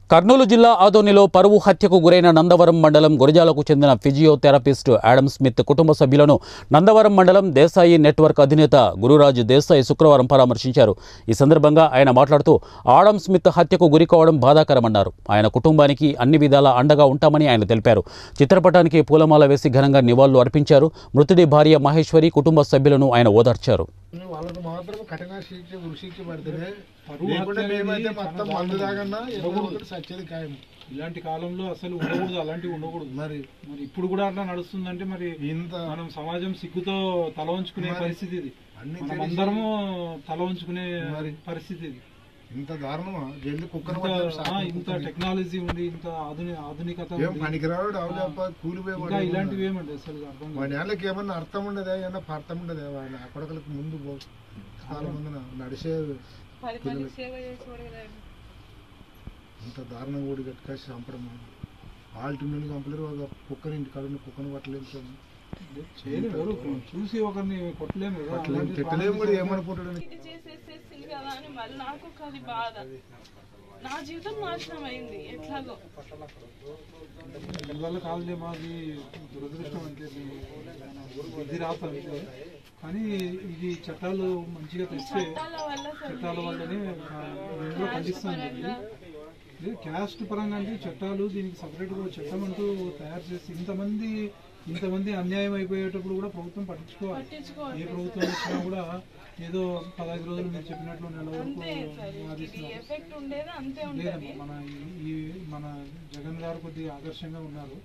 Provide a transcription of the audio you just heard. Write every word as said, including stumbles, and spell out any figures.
కర్నూలు జిల్లా ఆదోనిలో పరువు హత్యకు గురైన నందవరం మండలం గురజాలకు చెందిన ఫిజియోథెరపిస్ట్ ఆడమ్ స్మిత్ కుటుంబ సభ్యులను నందవరం మండలం దేశాయి నెట్వర్క్ అధినేత గురురాజ్ దేశాయి శుక్రవారం పరామర్శించారు. ఈ సందర్భంగా ఆయన మాట్లాడుతూ ఆడమ్ స్మిత్ హత్యకు గురికావడం బాధాకరమన్నారు. ఆయన కుటుంబానికి అన్ని విధాలా అండగా ఉంటామని ఆయన తెలిపారు. చిత్రపటానికి పూలమాల వేసి ఘనంగా నివాళులు అర్పించారు. మృతుడి భార్య మహేశ్వరి కుటుంబ సభ్యులను ఆయన ఓదార్చారు. వాళ్ళకు మాత్రం కఠిన శిక్ష ఉరిశిక్ష పడితేనే లేకుంటే మేమైతే మొత్తం మందు దాగన్నా సచ్చేది ఖాయం. ఇలాంటి కాలంలో అసలు ఉండకూడదు, అలాంటివి ఉండకూడదు. మరి మరి ఇప్పుడు కూడా అట్లా నడుస్తుందంటే మరి ఇంత మనం సమాజం సిగ్గుతో తల వంచుకునే పరిస్థితి ఇది. అందరము తల వంచుకునే పరిస్థితి ఇది. ఇంత దారుణమా? జల్ది కుక్కర్ ఇంత టెక్నాలజీ ఉండి ఇంత ఆధునిక ఆధునికత పనికిరాడు కూలిపోయి ఇలాంటివి ఏమండి అసలు అర్థం వాడి వాళ్ళకి ఏమన్నా అర్థం ఉండదా? ఏమన్నా అర్థం ఉండదా? వాళ్ళ అక్కడికి ముందు చాలా మంది నడిచే ఇంత దారుణం కూడా కట్టుకాసి చంపడం వాళ్ళ నుండి చంపలేరు. ఒక కుక్కని ఇంటి కాడ కుక్కను పట్టలేదు, చూసి ఒకరిని కొట్టలేము, తిట్టలేము కూడా ఏమనుకుంటాడు. నాకు అది బాధ, నా జీవితం నాశనం అయింది ఎట్లాగో. వల్ల కాదులే, మాది దురదృష్టం అంటే ఇది రాత అంటే. కానీ ఇది చట్టాలు మంచిగా తెస్తే చట్టాల వల్లనే నేను ఖండిస్తాను. క్యాస్ట్ పరంగా అంటే చట్టాలు దీనికి సపరేట్గా చట్టం అంటూ తయారు చేసి ఇంతమంది ఇంతమంది అన్యాయం అయిపోయేటప్పుడు కూడా ప్రభుత్వం పట్టించుకోవాలి. ఏ ప్రభుత్వం వచ్చినా కూడా ఏదో పదహైదు రోజులు మీరు చెప్పినట్లు నెల వరకు లేదమ్మా. మన ఈ మన జగన్ గారు కొద్దిగా ఆదర్శంగా ఉన్నారు.